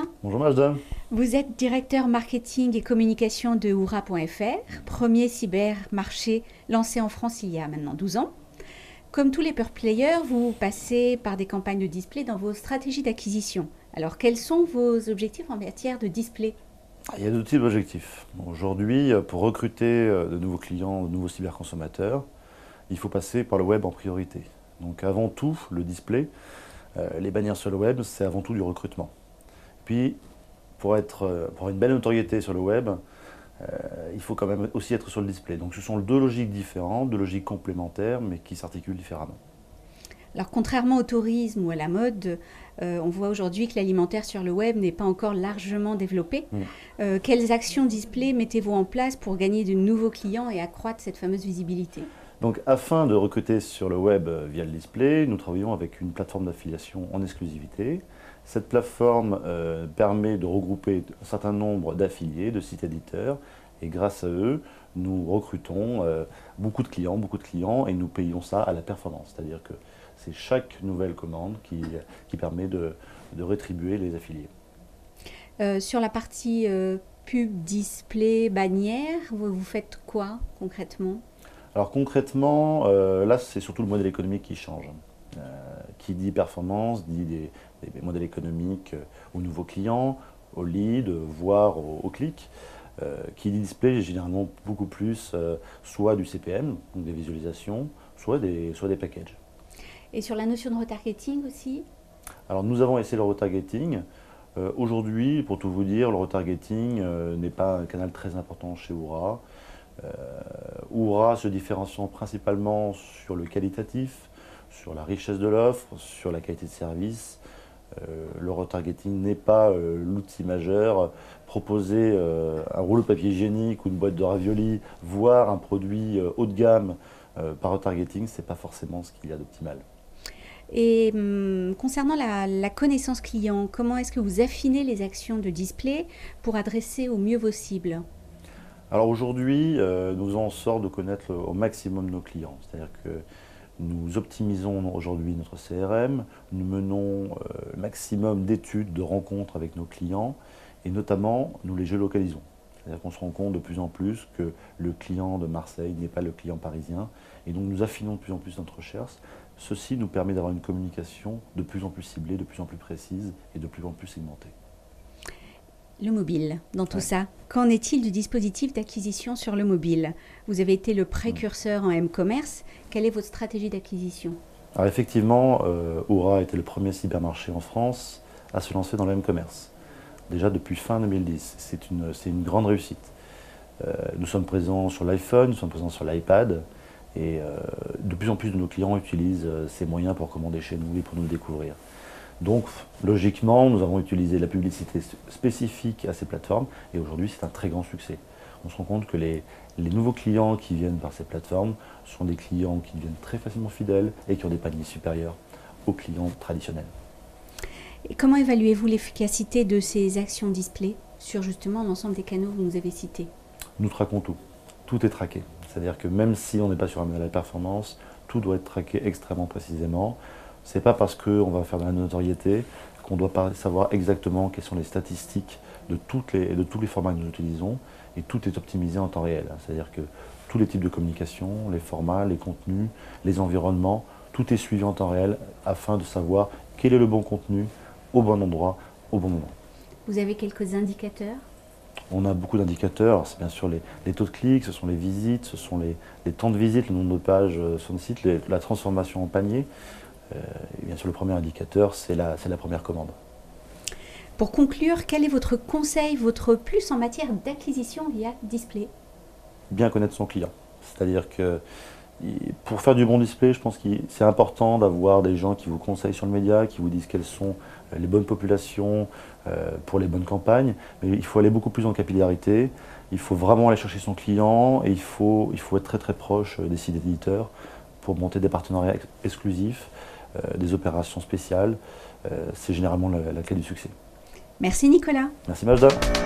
Bonjour Majda. Vous êtes directeur marketing et communication de Oura.fr, premier cybermarché lancé en France il y a maintenant 12 ans. Comme tous les pure players, vous passez par des campagnes de display dans vos stratégies d'acquisition. Alors quels sont vos objectifs en matière de display? Il y a deux types d'objectifs. Aujourd'hui, pour recruter de nouveaux clients, de nouveaux cyberconsommateurs, il faut passer par le web en priorité. Donc avant tout, le display, les bannières sur le web, c'est avant tout du recrutement. Puis, pour avoir une belle notoriété sur le web, il faut quand même aussi être sur le display. Donc ce sont deux logiques différentes, deux logiques complémentaires, mais qui s'articulent différemment. Alors contrairement au tourisme ou à la mode, on voit aujourd'hui que l'alimentaire sur le web n'est pas encore largement développé. Mm. Quelles actions display mettez-vous en place pour gagner de nouveaux clients et accroître cette fameuse visibilité? Donc afin de recruter sur le web via le display, nous travaillons avec une plateforme d'affiliation en exclusivité. Cette plateforme permet de regrouper un certain nombre d'affiliés, de sites éditeurs, et grâce à eux, nous recrutons beaucoup de clients, et nous payons ça à la performance. C'est-à-dire que c'est chaque nouvelle commande qui permet de rétribuer les affiliés. Sur la partie pub, display, bannière, vous faites quoi concrètement? Alors concrètement, là c'est surtout le modèle économique qui change. Qui dit performance, dit des modèles économiques aux nouveaux clients, aux leads, voire aux clics. Qui dit display, généralement beaucoup plus soit du CPM, donc des visualisations, soit des packages. Et sur la notion de retargeting aussi? Alors nous avons essayé le retargeting. Aujourd'hui, pour tout vous dire, le retargeting n'est pas un canal très important chez Oura. Oura se différenciant principalement sur le qualitatif, sur la richesse de l'offre, sur la qualité de service. Le retargeting n'est pas l'outil majeur. Proposer un rouleau de papier hygiénique ou une boîte de raviolis, voire un produit haut de gamme par retargeting, ce n'est pas forcément ce qu'il y a d'optimal. Et concernant la connaissance client, comment est-ce que vous affinez les actions de display pour adresser au mieux vos cibles? Alors aujourd'hui, nous faisons en sorte de connaître au maximum nos clients. C'est-à-dire que nous optimisons aujourd'hui notre CRM, nous menons le maximum d'études, de rencontres avec nos clients, et notamment nous les géolocalisons. C'est-à-dire qu'on se rend compte de plus en plus que le client de Marseille n'est pas le client parisien, et donc nous affinons de plus en plus notre recherche. Ceci nous permet d'avoir une communication de plus en plus ciblée, de plus en plus précise et de plus en plus segmentée. Le mobile, dans tout Ouais. ça. Qu'en est-il du dispositif d'acquisition sur le mobile? Vous avez été le précurseur en m-commerce. Quelle est votre stratégie d'acquisition? Alors effectivement, Oura a été le premier cybermarché en France à se lancer dans le m-commerce. Déjà depuis fin 2010, c'est une grande réussite. Nous sommes présents sur l'iPhone, nous sommes présents sur l'iPad, et de plus en plus de nos clients utilisent ces moyens pour commander chez nous et pour nous découvrir. Donc, logiquement, nous avons utilisé la publicité spécifique à ces plateformes et aujourd'hui, c'est un très grand succès. On se rend compte que les nouveaux clients qui viennent par ces plateformes sont des clients qui deviennent très facilement fidèles et qui ont des paniers supérieurs aux clients traditionnels. Et comment évaluez-vous l'efficacité de ces actions display sur justement l'ensemble des canaux que vous nous avez cités? Nous traquons tout. Tout est traqué. C'est-à-dire que même si on n'est pas sur un modèle de performance, tout doit être traqué extrêmement précisément. Ce n'est pas parce qu'on va faire de la notoriété qu'on doit pas savoir exactement quelles sont les statistiques de tous les formats que nous utilisons, et tout est optimisé en temps réel. C'est-à-dire que tous les types de communication, les formats, les contenus, les environnements, tout est suivi en temps réel afin de savoir quel est le bon contenu au bon endroit, au bon moment. Vous avez quelques indicateurs? On a beaucoup d'indicateurs. C'est bien sûr les taux de clics, ce sont les visites, ce sont les temps de visite, le nombre de pages sur le site, la transformation en panier. Et bien sûr, le premier indicateur, c'est la première commande. Pour conclure, quel est votre conseil, votre plus en matière d'acquisition via display? Bien connaître son client. C'est-à-dire que pour faire du bon display, je pense que c'est important d'avoir des gens qui vous conseillent sur le média, qui vous disent quelles sont les bonnes populations pour les bonnes campagnes. Mais il faut aller beaucoup plus en capillarité. Il faut vraiment aller chercher son client et il faut être très très proche des sites éditeurs pour monter des partenariats exclusifs, des opérations spéciales. C'est généralement la clé du succès. Merci Nicolas. Merci Majda.